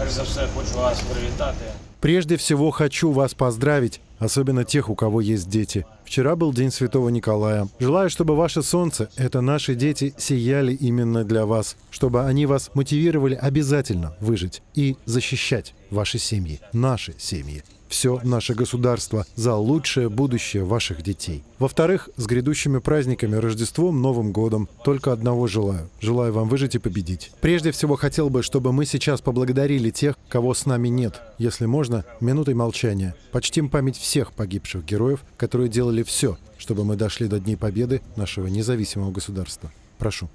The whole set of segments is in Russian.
Перш за все, хочу вас привітати. Прежде всего хочу вас поздравить, особенно тех, у кого есть дети. Вчера был День Святого Николая. Желаю, чтобы ваше солнце, это наши дети, сияли именно для вас, чтобы они вас мотивировали обязательно выжить и защищать ваши семьи, наши семьи. Все наше государство за лучшее будущее ваших детей. Во-вторых, с грядущими праздниками, Рождеством, Новым годом только одного желаю. Желаю вам выжить и победить. Прежде всего хотел бы, чтобы мы сейчас поблагодарили тех, кого с нами нет. Если можно, минутой молчания. Почтим память всех погибших героев, которые делали все, чтобы мы дошли до Дней Победы нашего независимого государства. Прошу.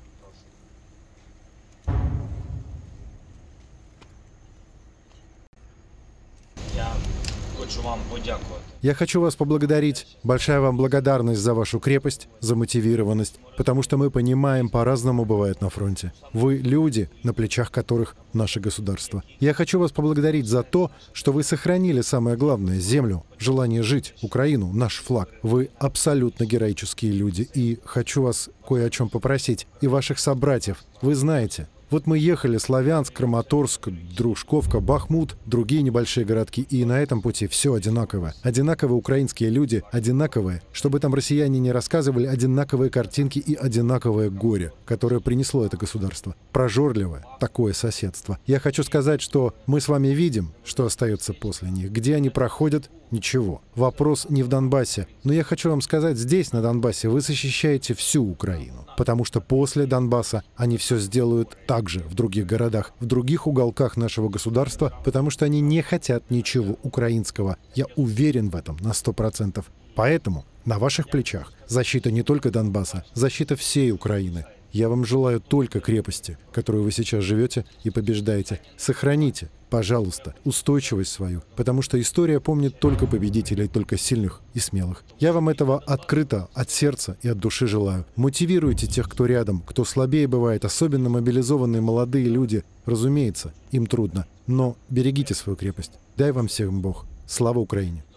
Хочу вам подякувати. Я хочу вас поблагодарить. Большая вам благодарность за вашу крепость, за мотивированность, потому что мы понимаем, по-разному бывает на фронте. Вы люди, на плечах которых наше государство. Я хочу вас поблагодарить за то, что вы сохранили самое главное — землю, желание жить, Украину, наш флаг. Вы абсолютно героические люди, и хочу вас кое о чем попросить. И ваших собратьев. Вы знаете, вот мы ехали Славянск, Краматорск, Дружковка, Бахмут, другие небольшие городки, и на этом пути все одинаково. Одинаковые украинские люди, одинаковые, чтобы там россияне не рассказывали, одинаковые картинки и одинаковое горе, которое принесло это государство. Прожорливое такое соседство. Я хочу сказать, что мы с вами видим, что остается после них. Где они проходят — ничего. Вопрос не в Донбассе. Но я хочу вам сказать, здесь, на Донбассе, вы защищаете всю Украину. Потому что после Донбасса они все сделают также в других городах, в других уголках нашего государства, потому что они не хотят ничего украинского. Я уверен в этом на 100%. Поэтому на ваших плечах защита не только Донбасса, защита всей Украины. Я вам желаю только крепости, которую вы сейчас живете и побеждаете. Сохраните, пожалуйста, устойчивость свою, потому что история помнит только победителей, только сильных и смелых. Я вам этого открыто, от сердца и от души желаю. Мотивируйте тех, кто рядом, кто слабее бывает, особенно мобилизованные молодые люди. Разумеется, им трудно, но берегите свою крепость. Дай вам всем Бог. Слава Украине!